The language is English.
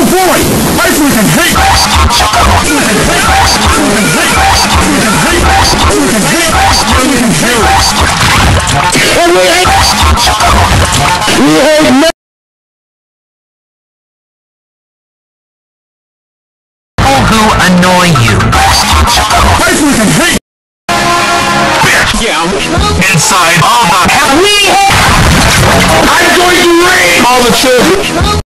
boy! I freaking hate who annoy you. I freaking hate Inside all the I'm going to raid all the children!